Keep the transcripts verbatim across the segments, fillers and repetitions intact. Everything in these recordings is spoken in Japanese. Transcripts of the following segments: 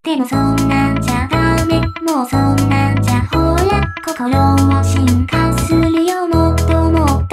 でもそんなんじゃダメ、もうそんなんじゃほら心は進化するよもっともっと。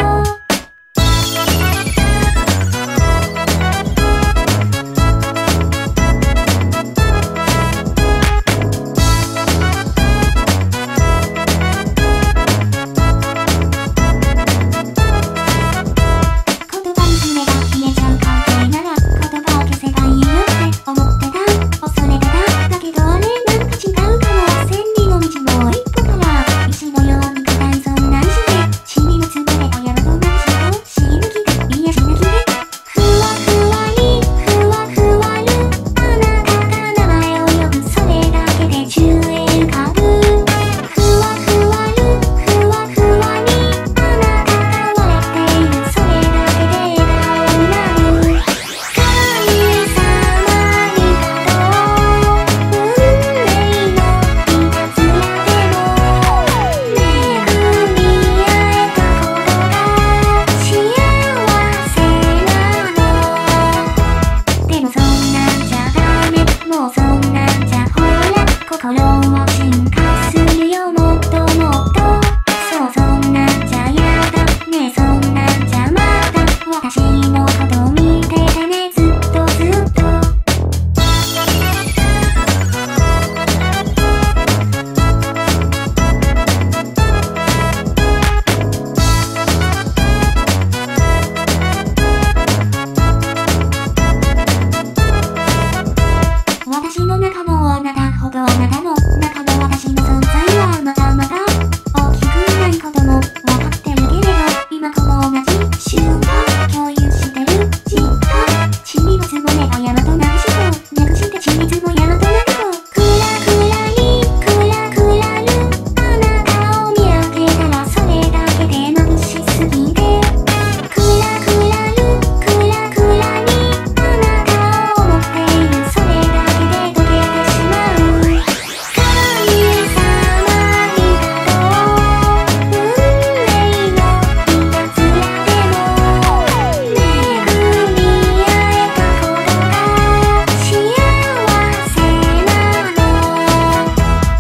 私の中もあなたほどあなたの中も私の存在はまだまだ大きくないこともわかってるけれど、今この同じ瞬間共有してる実感、塵の積もれば山となるしとなくして緻密の山となると、クラクラにクラクラるあなたを見上げたらそれだけで眩しすぎて、クラクラるクラクラにあなたを思っているそれだけで溶けてしまう。神様ありがとう、運命のいたずらでも巡り会えたことが幸せなの。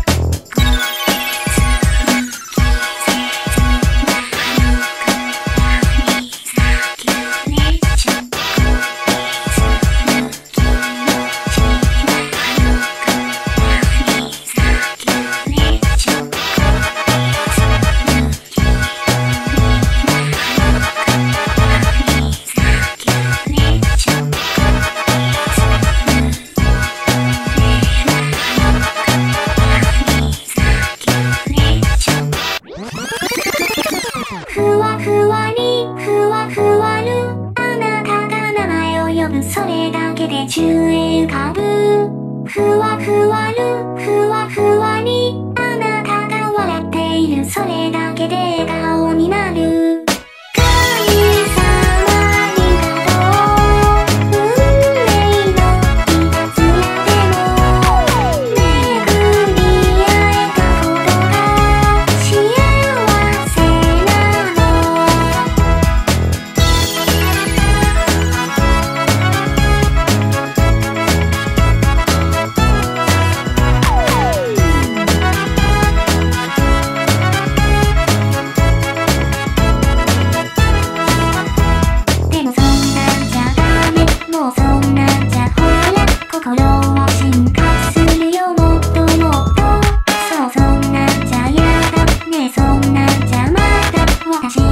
ふわふわにふわふわるあなたが名前を呼ぶそれだけで宙へ浮かぶ。ふわふわるふわふわにあなたが笑っているそれだけで笑顔になる。神様ありがとう、運命のいたずらでも巡り会えたことが幸せなの。でもそんなんじゃダメ、もうそんなんじゃほら心は進化するよもっともっと。そうそんなんじゃやだね、そんなんじゃまだ私